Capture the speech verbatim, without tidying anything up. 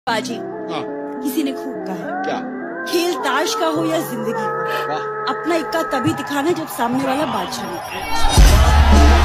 बाजी हाँ। किसी ने खूब कहा है, क्या? खेल ताश का हो या जिंदगी का, अपना इक्का तभी दिखाना जब सामने वाला बादशाह निकले।